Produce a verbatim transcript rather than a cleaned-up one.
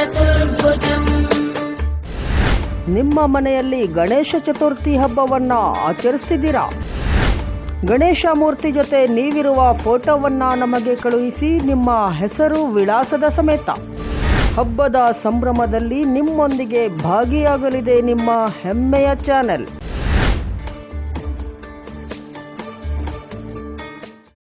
चतुर्भुजम्। ನಿಮ್ಮ ಮನೆಯಲ್ಲಿ ಗಣೇಶ ಚತುರ್ಥಿ ಹಬ್ಬವನ್ನ ಆಚರಿಸ್ತಿದ್ದೀರಾ? ಗಣೇಶ ಮೂರ್ತಿ ಜೊತೆ ನೀವಿರುವ ಫೋಟೋವನ್ನ ನಮಗೆ ಕಳುಹಿಸಿ, ನಿಮ್ಮ ಹೆಸರು ವಿಳಾಸದ ಸಮೇತ. ಹಬ್ಬದ ಸಂಭ್ರಮದಲ್ಲಿ ನಿಮ್ಮೊಂದಿಗೆ ಭಾಗಿಯಾಗಲಿದೆ ನಿಮ್ಮ ಹೆಮ್ಮೆಯ ಚಾನೆಲ್.